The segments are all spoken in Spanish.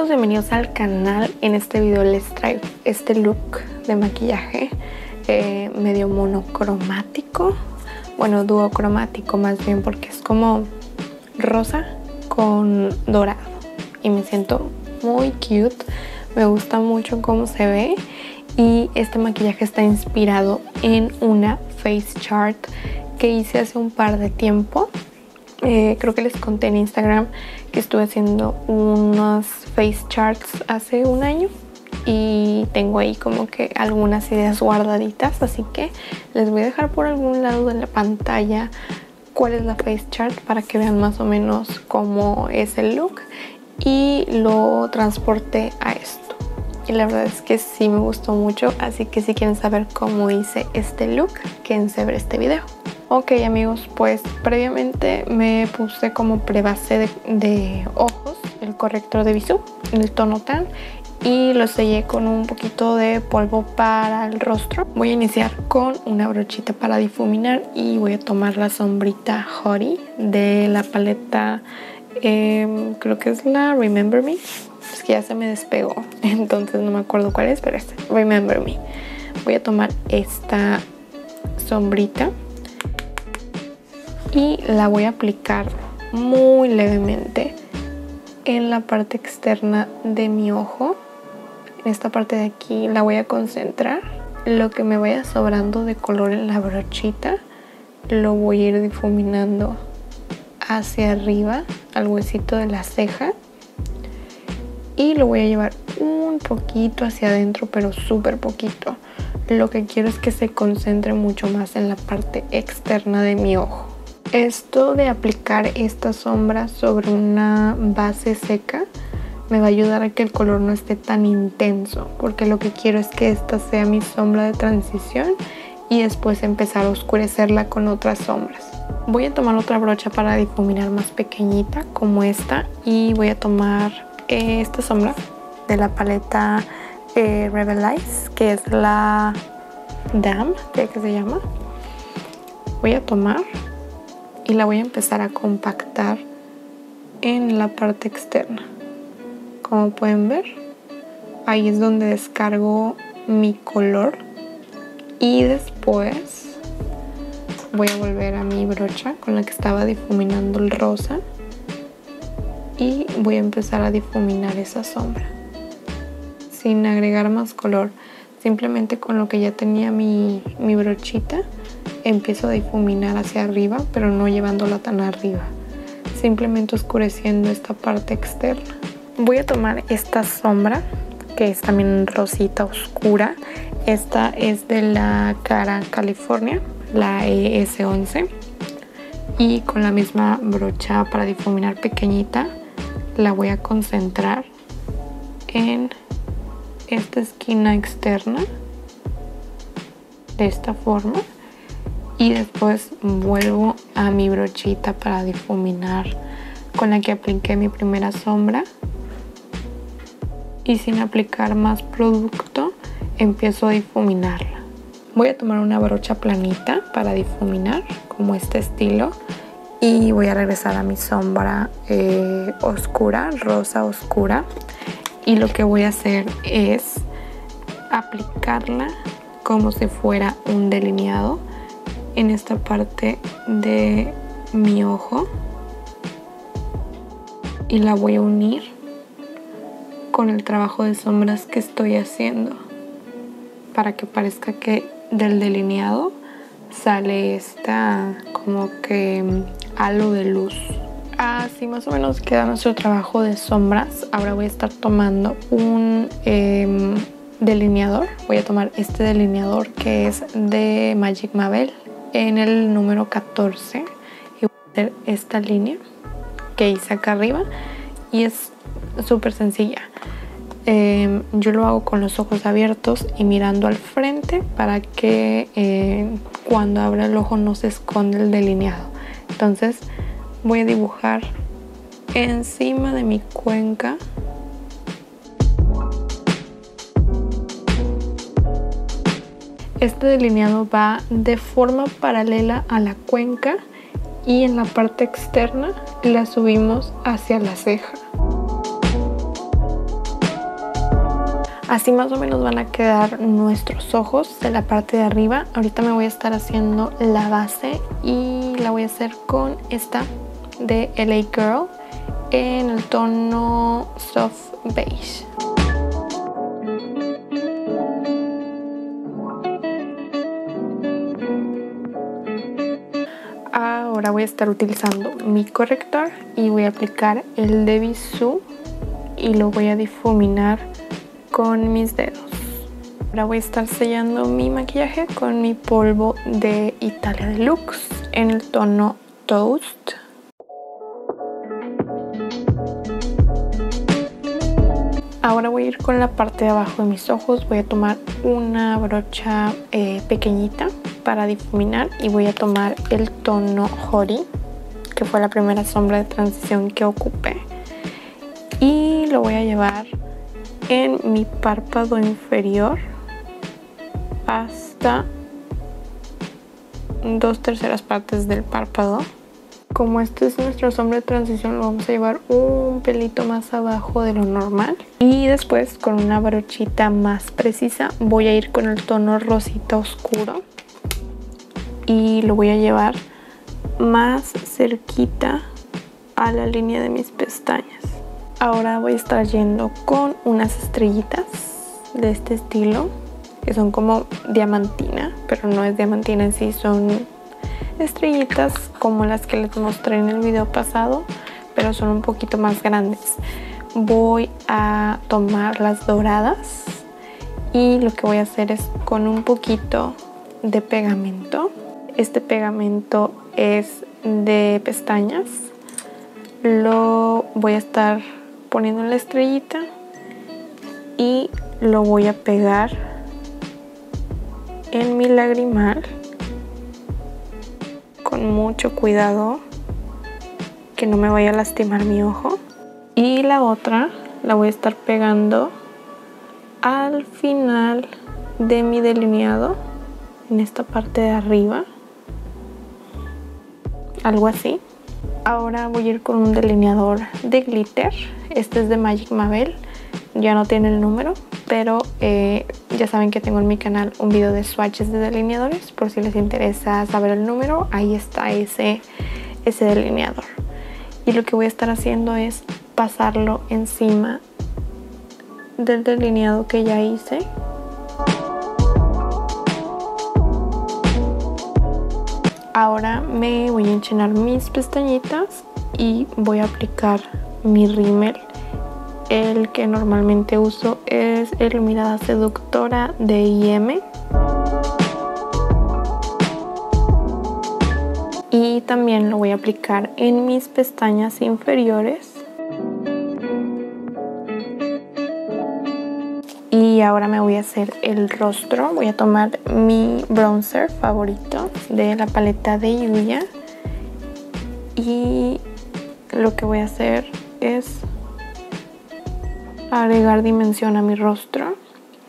amigos, bienvenidos al canal. En este video les traigo este look de maquillaje medio monocromático, bueno, duocromático más bien, porque es como rosa con dorado y me siento muy cute. Me gusta mucho cómo se ve y este maquillaje está inspirado en una face chart que hice hace un par de tiempo. Creo que les conté en Instagram que estuve haciendo unas face charts hace un año y tengo ahí como que algunas ideas guardaditas, así que les voy a dejar por algún lado de la pantalla cuál es la face chart para que vean más o menos cómo es el look, y lo transporté a esto y la verdad es que sí me gustó mucho, así que si quieren saber cómo hice este look, quédense a ver este video. Ok amigos, pues previamente me puse como prebase de ojos el corrector de Bisú en el tono tan y lo sellé con un poquito de polvo para el rostro. Voy a iniciar con una brochita para difuminar y voy a tomar la sombrita Hottie de la paleta, creo que es la Remember Me. Es que ya se me despegó, entonces no me acuerdo cuál es, pero es Remember Me. Voy a tomar esta sombrita y la voy a aplicar muy levemente en la parte externa de mi ojo. En esta parte de aquí la voy a concentrar. Lo que me vaya sobrando de color en la brochita lo voy a ir difuminando hacia arriba al huesito de la ceja y lo voy a llevar un poquito hacia adentro, pero súper poquito. Lo que quiero es que se concentre mucho más en la parte externa de mi ojo. Esto de aplicar esta sombra sobre una base seca me va a ayudar a que el color no esté tan intenso, porque lo que quiero es que esta sea mi sombra de transición y después empezar a oscurecerla con otras sombras. Voy a tomar otra brocha para difuminar más pequeñita como esta y voy a tomar esta sombra de la paleta Revelize, que es la Dam, creo que se llama. Voy a tomar y la voy a empezar a compactar en la parte externa. Como pueden ver, ahí es donde descargo mi color y después voy a volver a mi brocha con la que estaba difuminando el rosa y voy a empezar a difuminar esa sombra sin agregar más color, simplemente con lo que ya tenía mi brochita. Empiezo a difuminar hacia arriba, pero no llevándola tan arriba, simplemente oscureciendo esta parte externa. Voy a tomar esta sombra que es también rosita oscura. Esta es de la Cara California, la ES11, y con la misma brocha para difuminar pequeñita la voy a concentrar en esta esquina externa de esta forma. Y después vuelvo a mi brochita para difuminar con la que apliqué mi primera sombra. Y sin aplicar más producto, empiezo a difuminarla. Voy a tomar una brocha planita para difuminar, como este estilo. Y voy a regresar a mi sombra oscura, rosa oscura. Y lo que voy a hacer es aplicarla como si fuera un delineado en esta parte de mi ojo y la voy a unir con el trabajo de sombras que estoy haciendo para que parezca que del delineado sale esta como que halo de luz. Así más o menos queda nuestro trabajo de sombras. Ahora voy a estar tomando un delineador. Voy a tomar este delineador que es de Magic Mabel en el número 14 y voy a hacer esta línea que hice acá arriba y es súper sencilla. Yo lo hago con los ojos abiertos y mirando al frente para que cuando abra el ojo no se esconde el delineado. Entonces voy a dibujar encima de mi cuenca . Este delineado va de forma paralela a la cuenca y en la parte externa la subimos hacia la ceja. Así más o menos van a quedar nuestros ojos de la parte de arriba. Ahorita me voy a estar haciendo la base y la voy a hacer con esta de LA Girl en el tono soft beige. Ahora voy a estar utilizando mi corrector y voy a aplicar el de Bisú y lo voy a difuminar con mis dedos. Ahora voy a estar sellando mi maquillaje con mi polvo de Italia Deluxe en el tono Toast. Ahora voy a ir con la parte de abajo de mis ojos. Voy a tomar una brocha pequeñita para difuminar y voy a tomar el tono Hori, que fue la primera sombra de transición que ocupé, y lo voy a llevar en mi párpado inferior hasta 2/3 partes del párpado. Como este es nuestra sombra de transición, lo vamos a llevar un pelito más abajo de lo normal. Y después, con una brochita más precisa, voy a ir con el tono rosita oscuro y lo voy a llevar más cerquita a la línea de mis pestañas. Ahora voy a estar yendo con unas estrellitas de este estilo, que son como diamantina, pero no es diamantina en sí, son estrellitas como las que les mostré en el video pasado, pero son un poquito más grandes. Voy a tomar las doradas y lo que voy a hacer es con un poquito de pegamento. Este pegamento es de pestañas. Lo voy a estar poniendo en la estrellita y lo voy a pegar en mi lagrimal con mucho cuidado, que no me vaya a lastimar mi ojo. Y la otra la voy a estar pegando al final de mi delineado, en esta parte de arriba, algo así. Ahora voy a ir con un delineador de glitter. Este es de Magic Mabel, ya no tiene el número, pero ya saben que tengo en mi canal un video de swatches de delineadores, por si les interesa saber el número. Ahí está ese delineador. Y lo que voy a estar haciendo es pasarlo encima del delineado que ya hice. Ahora me voy a enchinar mis pestañitas y voy a aplicar mi rímel. El que normalmente uso es el Mirada Seductora de IM. Y también lo voy a aplicar en mis pestañas inferiores. Y ahora me voy a hacer el rostro. Voy a tomar mi bronzer favorito de la paleta de Yuya. Y lo que voy a hacer es agregar dimensión a mi rostro.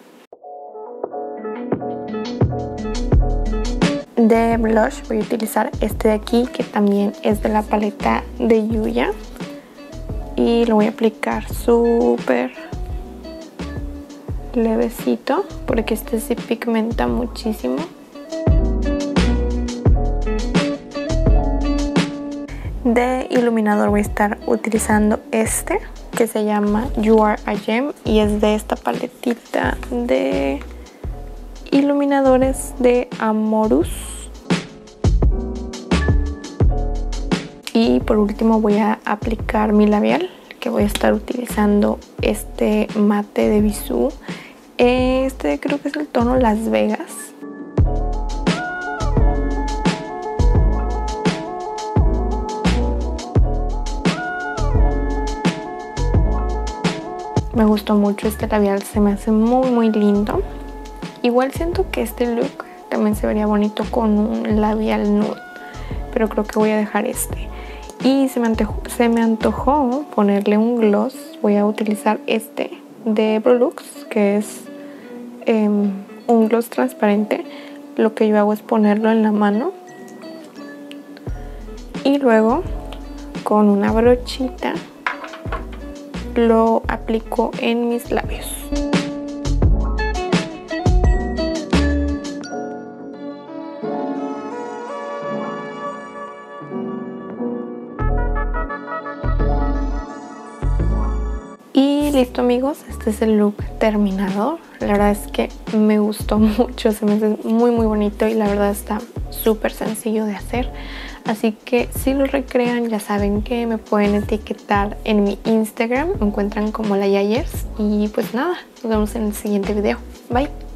De blush voy a utilizar este de aquí, que también es de la paleta de Yuya. Y lo voy a aplicar súper levecito, porque este sí pigmenta muchísimo. De iluminador voy a estar utilizando este, que se llama You Are a Gem, y es de esta paletita de iluminadores de Amorus. Y por último voy a aplicar mi labial, que voy a estar utilizando este mate de Bisú. Este creo que es el tono Las Vegas. Me gustó mucho este labial, se me hace muy lindo. Igual siento que este look también se vería bonito con un labial nude, pero creo que voy a dejar este. Y se me antojó ponerle un gloss. Voy a utilizar este de Brolux, que es un gloss transparente. Lo que yo hago es ponerlo en la mano y luego con una brochita lo aplico en mis labios. Y listo amigos, este es el look terminado. La verdad es que me gustó mucho, se me hace muy bonito y la verdad está súper sencillo de hacer. Así que si lo recrean ya saben que me pueden etiquetar en mi Instagram, me encuentran como La Yayers. Y pues nada, nos vemos en el siguiente video. Bye.